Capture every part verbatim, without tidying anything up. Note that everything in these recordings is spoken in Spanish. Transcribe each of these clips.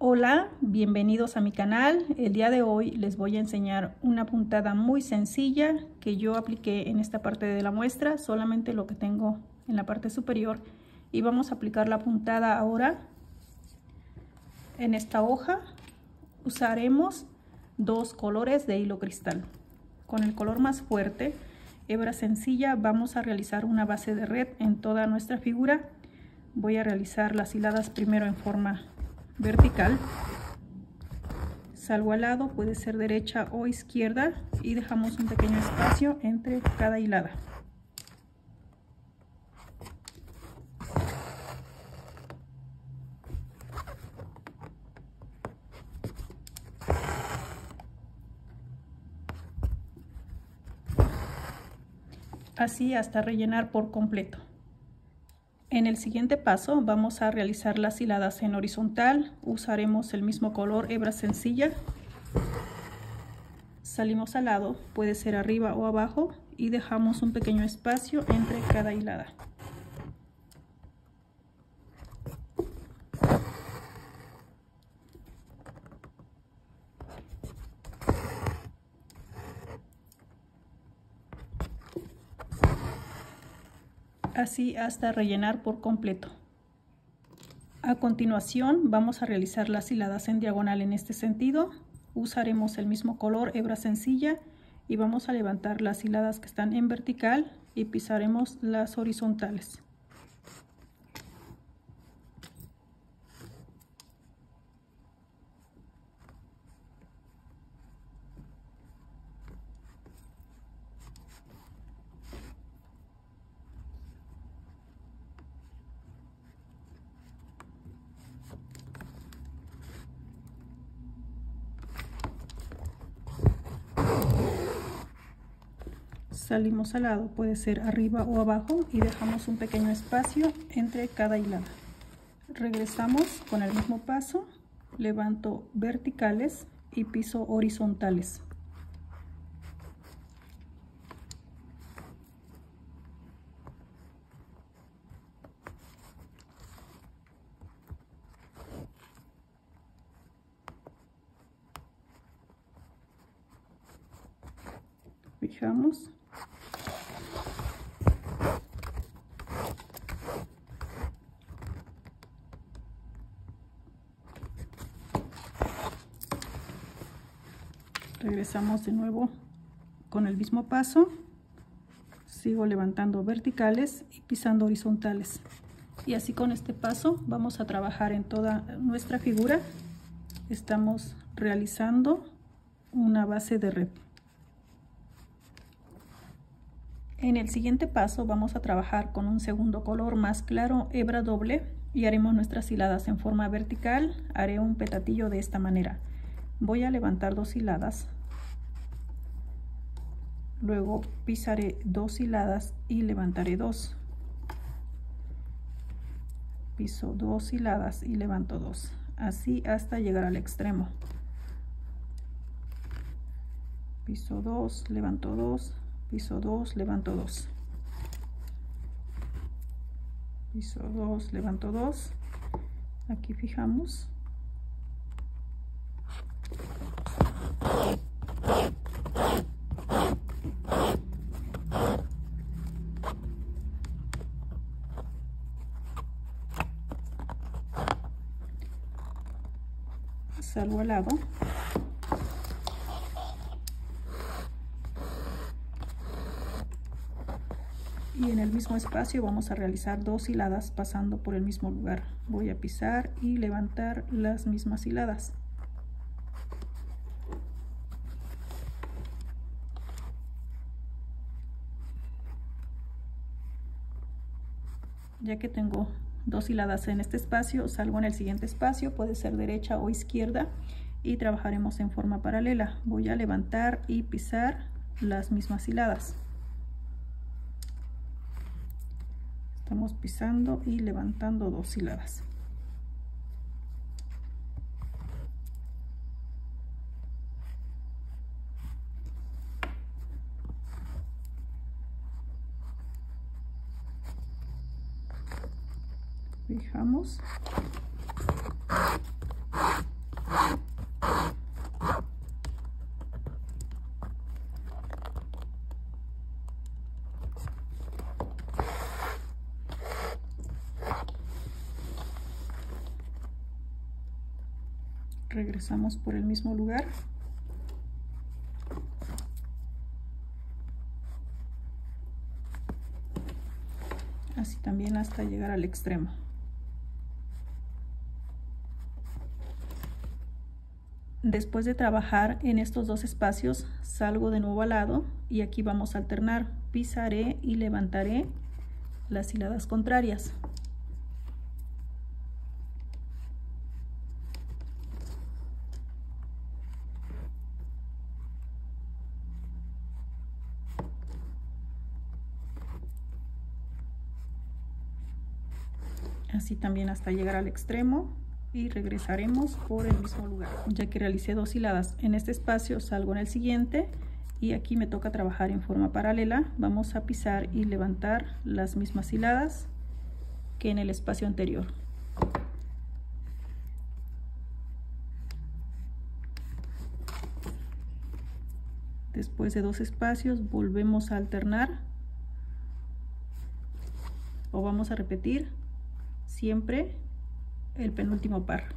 Hola, bienvenidos a mi canal. El día de hoy les voy a enseñar una puntada muy sencilla que yo apliqué en esta parte de la muestra, solamente lo que tengo en la parte superior, y vamos a aplicar la puntada ahora. En esta hoja usaremos dos colores de hilo cristal. Con el color más fuerte, hebra sencilla, vamos a realizar una base de red en toda nuestra figura. Voy a realizar las hiladas primero en forma vertical, salgo al lado, puede ser derecha o izquierda, y dejamos un pequeño espacio entre cada hilada. Así hasta rellenar por completo. En el siguiente paso vamos a realizar las hiladas en horizontal. Usaremos el mismo color, hebra sencilla. Salimos al lado, puede ser arriba o abajo, y dejamos un pequeño espacio entre cada hilada. Así hasta rellenar por completo. A continuación vamos a realizar las hiladas en diagonal en este sentido. Usaremos el mismo color, hebra sencilla, y vamos a levantar las hiladas que están en vertical y pisaremos las horizontales. Salimos al lado, puede ser arriba o abajo, y dejamos un pequeño espacio entre cada hilada. Regresamos con el mismo paso, levanto verticales y piso horizontales. Fijamos. Regresamos de nuevo con el mismo paso, sigo levantando verticales y pisando horizontales, y así con este paso vamos a trabajar en toda nuestra figura. Estamos realizando una base de red. En el siguiente paso vamos a trabajar con un segundo color más claro, hebra doble, y haremos nuestras hiladas en forma vertical. Haré un petatillo de esta manera. Voy a levantar dos hiladas, luego pisaré dos hiladas y levantaré dos, piso dos hiladas y levanto dos, así hasta llegar al extremo. Piso dos, levanto dos, piso dos, levanto dos, piso dos, levanto dos. Aquí fijamos. Salgo al lado. Y en el mismo espacio vamos a realizar dos hiladas pasando por el mismo lugar. Voy a pisar y levantar las mismas hiladas. Ya que tengo dos hiladas en este espacio, salgo en el siguiente espacio, puede ser derecha o izquierda, y trabajaremos en forma paralela. Voy a levantar y pisar las mismas hiladas. Estamos pisando y levantando dos hiladas. Fijamos. Regresamos por el mismo lugar. Así también hasta llegar al extremo. Después de trabajar en estos dos espacios, salgo de nuevo al lado y aquí vamos a alternar. Pisaré y levantaré las hiladas contrarias. Así también hasta llegar al extremo y regresaremos por el mismo lugar. Ya que realicé dos hiladas en este espacio, salgo en el siguiente y aquí me toca trabajar en forma paralela. Vamos a pisar y levantar las mismas hiladas que en el espacio anterior. Después de dos espacios volvemos a alternar o vamos a repetir siempre el penúltimo par.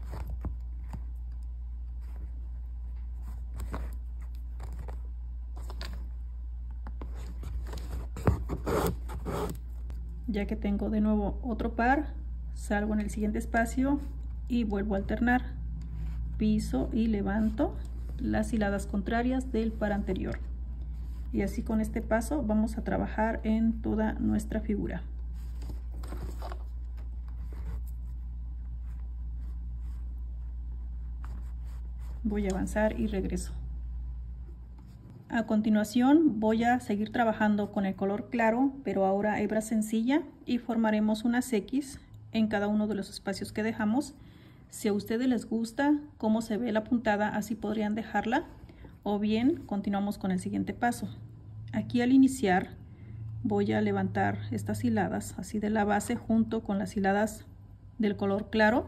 Ya que tengo de nuevo otro par, salgo en el siguiente espacio y vuelvo a alternar. Piso y levanto las hiladas contrarias del par anterior. Y así con este paso vamos a trabajar en toda nuestra figura. Voy a avanzar y regreso. A continuación voy a seguir trabajando con el color claro, pero ahora hebra sencilla, y formaremos unas X en cada uno de los espacios que dejamos. Si a ustedes les gusta cómo se ve la puntada, así podrían dejarla, o bien continuamos con el siguiente paso. Aquí al iniciar voy a levantar estas hiladas así de la base junto con las hiladas del color claro.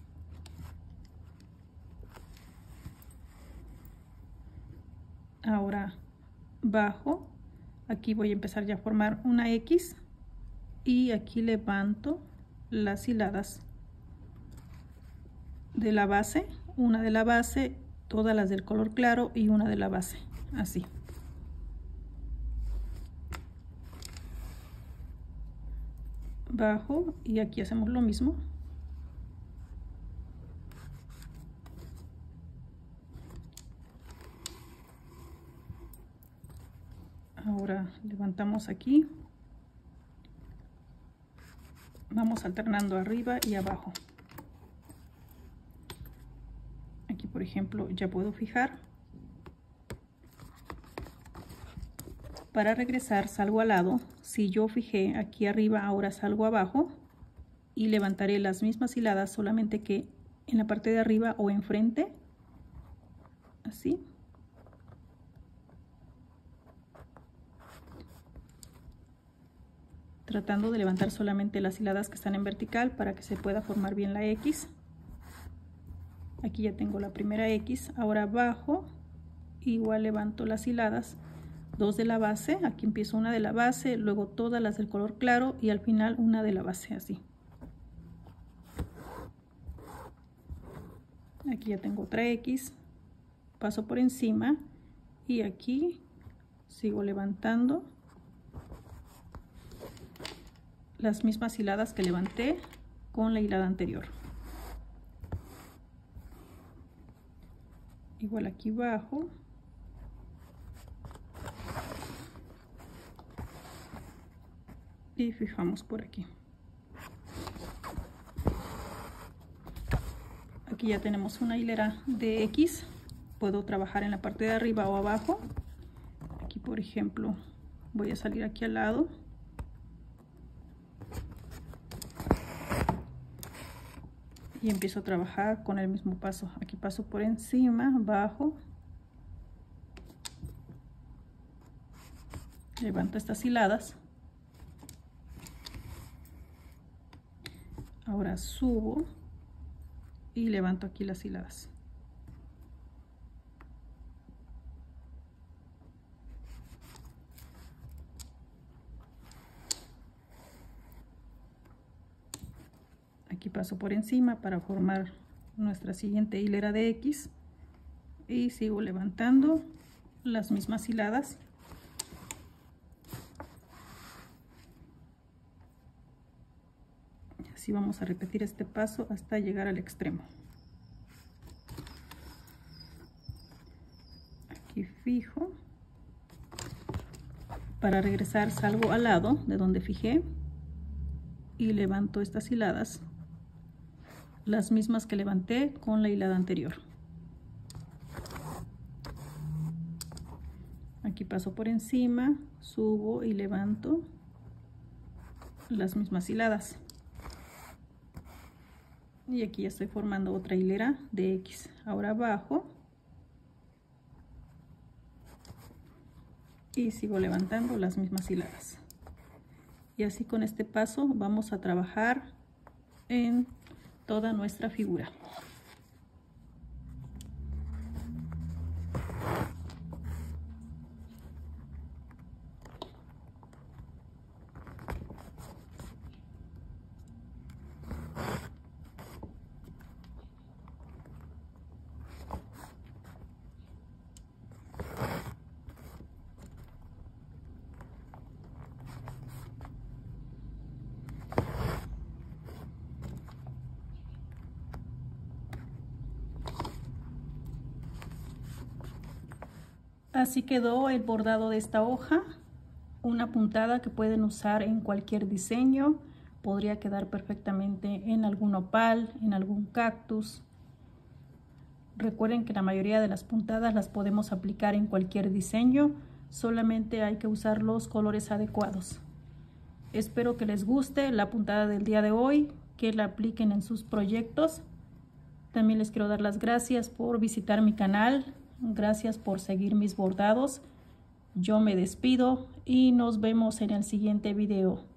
Ahora bajo, aquí voy a empezar ya a formar una X y aquí levanto las hiladas de la base, una de la base, todas las del color claro y una de la base, así. Bajo y aquí hacemos lo mismo. Ahora levantamos aquí, vamos alternando arriba y abajo. Aquí por ejemplo ya puedo fijar. Para regresar salgo al lado. Si yo fijé aquí arriba, ahora salgo abajo y levantaré las mismas hiladas, solamente que en la parte de arriba o enfrente, así. Tratando de levantar solamente las hiladas que están en vertical para que se pueda formar bien la X. Aquí ya tengo la primera X. Ahora bajo, igual levanto las hiladas, dos de la base. Aquí empiezo una de la base, luego todas las del color claro y al final una de la base, así. Aquí ya tengo otra X, paso por encima y aquí sigo levantando las mismas hiladas que levanté con la hilada anterior. Igual aquí bajo. Y fijamos por aquí. Aquí ya tenemos una hilera de X. Puedo trabajar en la parte de arriba o abajo. Aquí por ejemplo voy a salir aquí al lado. Y empiezo a trabajar con el mismo paso. Aquí paso por encima, bajo, levanto estas hiladas, ahora subo y levanto aquí las hiladas. Aquí paso por encima para formar nuestra siguiente hilera de X y sigo levantando las mismas hiladas. Así vamos a repetir este paso hasta llegar al extremo. Aquí fijo. Para regresar salgo al lado de donde fijé y levanto estas hiladas, las mismas que levanté con la hilada anterior. Aquí paso por encima, subo y levanto las mismas hiladas. Y aquí ya estoy formando otra hilera de X. Ahora bajo y sigo levantando las mismas hiladas. Y así con este paso vamos a trabajar en toda nuestra figura. Así quedó el bordado de esta hoja, una puntada que pueden usar en cualquier diseño, podría quedar perfectamente en algún opal, en algún cactus. Recuerden que la mayoría de las puntadas las podemos aplicar en cualquier diseño, solamente hay que usar los colores adecuados. Espero que les guste la puntada del día de hoy, que la apliquen en sus proyectos. También les quiero dar las gracias por visitar mi canal. Gracias por seguir mis bordados. Yo me despido y nos vemos en el siguiente video.